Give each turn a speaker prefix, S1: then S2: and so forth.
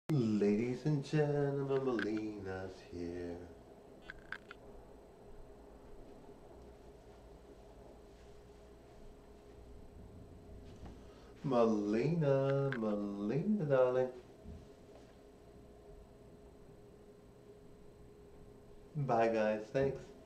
S1: Ladies and gentlemen, Melina's here. Melina, darling. Bye, guys. Thanks.